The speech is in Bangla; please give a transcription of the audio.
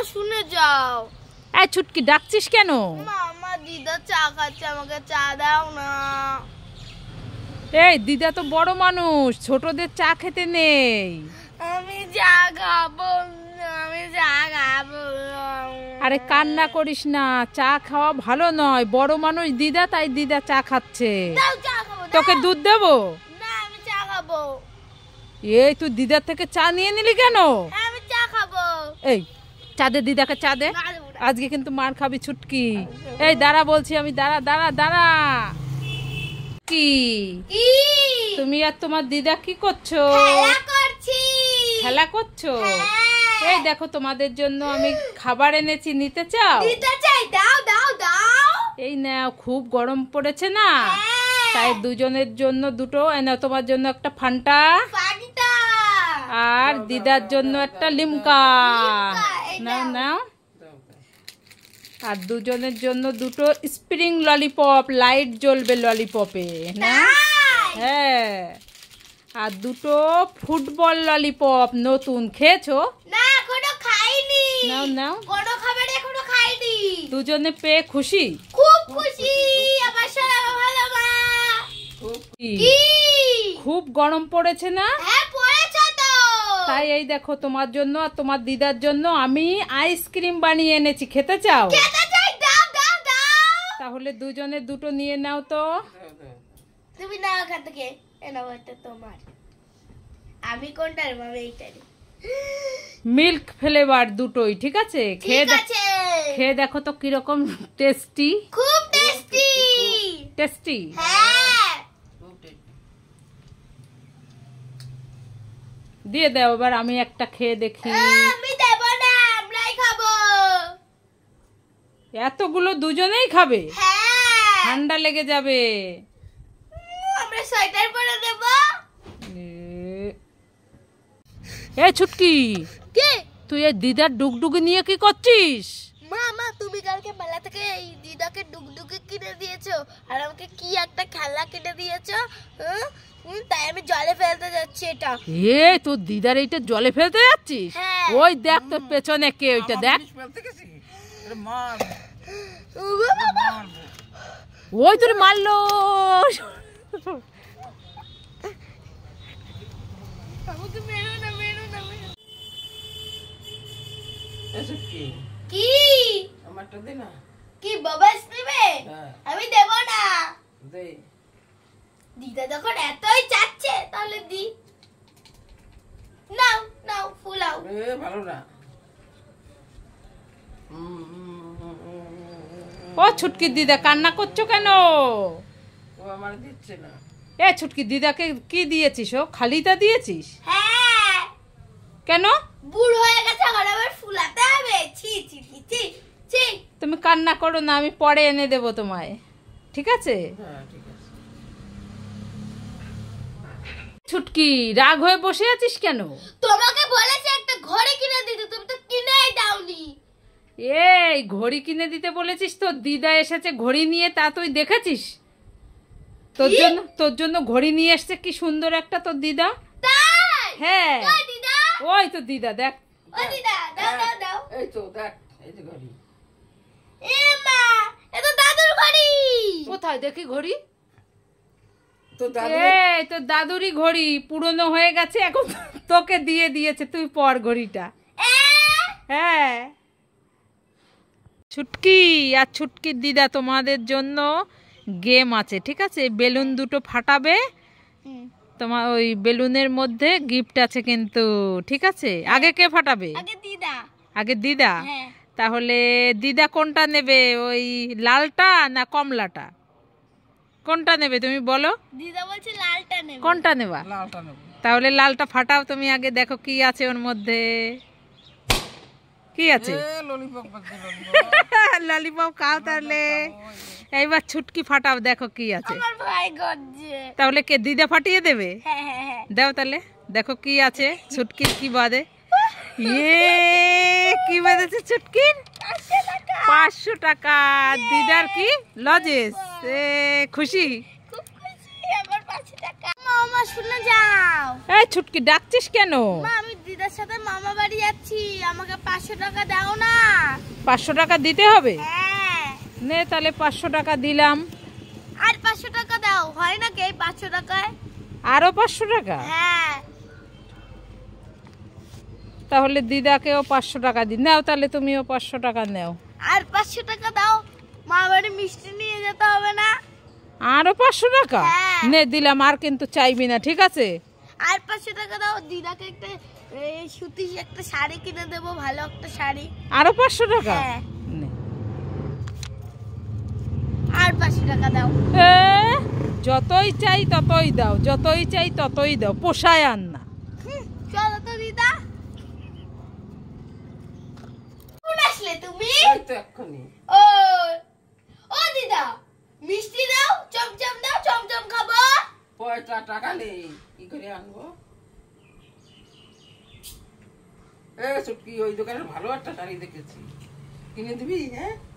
শুনে যাও। এই ছুটকি ডাকছিস কেন? মামা দিদা চা খাচ্ছে, আমাকে চা দাও না। এই দিদা তো বড় মানুষ, ছোটদের চা খেতে নেই। আমি চা খাবো, আমি চা খাবো। আরে কান্না করিস না, চা খাওয়া ভালো নয়। বড় মানুষ দিদা, তাই দিদা চা খাচ্ছে। দাও চা খাবো। তোকে দুধ দেবো? না আমি চা খাবো। এই তুই দিদার থেকে চা নিয়ে নিলি কেন? আমি চা খাবো। এই চা দে, দিদাকে চা দে। আজকে কিন্তু মার খাবি ছুটকি। এই দাঁড়া বলছি আমি, দাঁড়া দাঁড়া দাঁড়া। কি তুমি আর তোমার দিদা কি করছো? খেলা করছি। খেলা করছো? এই দেখো তোমাদের জন্য আমি খাবার এনেছি, নিতে চাও? দিতে চাই, দাও দাও দাও। এই নাও, খুব গরম পড়েছে না, তাই দুজনের জন্য দুটো। নাও, তোমার জন্য একটা ফান্টা, আর দিদার জন্য একটা লিমকা। নাও নাও। আর দুজনের জন্য দুটো স্প্রিং ললিপপ, লাইট জ্বলবে ললিপপে না? হ্যাঁ। আর দুটো ফুটবল ললিপপ নতুন, খেয়েছো? না এখনো খাইনি। নাও নাও। কোনো খাবার এখনো খাইনি। দুজনে পেয়ে খুশি? খুব খুশি। আমার সারা ভালো মা। কি খুব গরম পড়েছে না? হ্যাঁ পড়েছে তো। তাই এই দেখো তোমার জন্য আর তোমার দিদার জন্য আমি আইসক্রিম বানিয়ে এনেছি, খেতে চাও? খেতে চাই, দাও দাও দাও। তাহলে দুজনে দুটো নিয়ে নাও তো। তুমি নাও ওখান থেকে। এনাও এটা তোমার। আমি কোনটা নেব? আমি এইটা নেব। মিল্ক ফ্লেভার দুটোই, ঠিক আছে? ঠিক আছে। খেয়ে দেখো তো কিরকম টেস্টি। খুব টেস্টি। টেস্টি? হ্যাঁ। দিয়ে দাও এবার, আমি একটা খেয়ে দেখি। আমি দেব না, আমরাই খাবো। এতগুলো দুজনেই খাবে? হ্যাঁ। ঠান্ডা লেগে যাবে। আমরা সোয়েটার পরে দেব। এ ছুটকি, কে? তুই এই দিদার ডুগডুগি নিয়ে কি করছিস? মা তুমি কালকে মেলা থেকে এই দিদাকে ডুগডুগি কিনে দিয়েছো, আর আমাকে কি একটা খেলা কিনে দিয়েছো। তাই আমি জলে ফেলতে যাচ্ছি এটা। এ তোর দিদার এইটা জলে ফেলতে যাচ্ছিস? হ্যাঁ। ওই দেখ তোর পেছনে কে, ওইটা দেখ। ওই তোর মারলো। আমাকে মেরো না, মেরো না, মেরো। কি আমারটা দে না। কি বাবাস নেবে? আমি দেব না। দে। দিদা যখন এতই চাচ্ছে তাহলে দি। নাও নাও, ফুলাও। ভালো না। ও ছুটকির দিদা, কান্না করছো কেন? ও আমার দিচ্ছে না। এ ছুটকির দিদাকে কি দিয়েছিস? ও খালিটা দিয়েছিস? হ্যাঁ। কেন? বুড়ো হয়ে গেছে, এখন আবার ফুলাতে হবে। ছি ছি ছি ছি ছি। তুমি কান্না করো না, আমি পরে এনে দেবো তোমায়, ঠিক আছে? হ্যাঁ ঠিক আছে। ছুটকি, রাগ হয়ে বসে আছিস কেন? তোমাকে বলেছে একটা ঘড়ি কিনে দিতে, তুমি তো কিনেই দাওনি। এই ঘড়ি কিনে দিতে বলেছিস? তোর দিদা এসেছে ঘড়ি নিয়ে, তা তুই দেখেছিস? তোর জন্য ঘড়ি নিয়ে এসছে, কি সুন্দর একটা তোর দিদা। তাই? হ্যাঁ। কই দিদা? ওই তো দিদা, দেখ। ও দিদা, দাও দাও দাও। এই তো দেখ, এই যে ঘড়ি। এ মা, এটা দাদুর ঘড়ি। কোথায় দেখি ঘড়ি? তো দাদু। এই তোর দাদুরই ঘড়ি, পুরনো হয়ে গেছে, এখন তোকে দিয়ে দিয়েছে, তুই পর ঘড়িটা। হ্যাঁ। ছুটকি আর ছুটকির দিদা তোমাদের জন্য গেম আছে, ঠিক আছে? বেলুন দুটো ফাটাবে, তোমার ওই বেলুনের মধ্যে গিফট আছে কিন্তু, ঠিক আছে? আগে কে ফাটাবে? আগে দিদা। আগে দিদা? হ্যাঁ। তাহলে দিদা কোনটা নেবে, ওই লালটা না কমলাটা? কোনটা নেবে তুমি বলো? দিদা বলছে লালটা নেবে। কোনটা নেবা? লালটা নেব। তাহলে লালটা ফাটাও তুমি, আগে দেখো কি আছে ওর মধ্যে। কি আছে? ললিপপ ললিপপ খাও তাহলে। এইবার ছুটকি ফাটাও, দেখো কি আছে। আমার ভাই গজ্জে। তাহলে কে, দিদা ফাটিয়ে দেবে? হ্যাঁ হ্যাঁ হ্যাঁ। দাও তাহলে, দেখো কি আছে ছুটকির, কি বাদে। ইয়ে, কি বেঁধেছে ছুটকির? 500 টাকা। দিদার কি লজেস? খুশি? খুব খুশি, আমার 500 টাকা। মা শুনে যাও। এই ছুটকি ডাকছিস কেন? মা আমি দিদার সাথে মামা বাড়ি যাচ্ছি, আমাকে 500 টাকা দাও না। 500 টাকা দিতে হবে? হ্যাঁ। নে তাহলে 500 টাকা দিলাম। আর 500 টাকা দাও, হয় না কি এই 500 টাকায়? আরো 500 টাকা? হ্যাঁ। তাহলে দিদাকেও 500 টাকা দি। নাও তাহলে তুমিও 500 টাকা নাও। আর 500 টাকা দাও, মা বাড়ি মিষ্টি নিয়ে যেতে হবে না? আরো 500 টাকা? হ্যাঁ। নে দিলাম, আর কিন্তু চাইবি না, ঠিক আছে? আর 500 টাকা দাও, দিদাকে একটা সুতি একটা শাড়ি কিনে দেবো, ভালো একটা শাড়ি। আরো 500 টাকা? হ্যাঁ। নে। আর 500 টাকা দাও। এ, যতই চাই ততই দাও, যতই চাই ততই দাও, পোষায় আর না। চলো তো দিদা। কোন আসলে তুমি? এই তো এক্ষুনি। ও ও দিদা, মিষ্টি দাও, চমচম দাও, চমচম খাবো। পয়সা টাকা নেই, কি করে আনবো? এ ছুটকি, ওই দোকানে ভালো একটা শাড়ি দেখেছি, কিনে দিবি? হ্যাঁ